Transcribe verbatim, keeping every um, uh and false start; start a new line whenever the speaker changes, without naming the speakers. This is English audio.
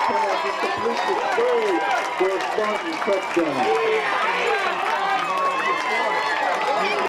pass is complete to Sprague for a Spartan touchdown.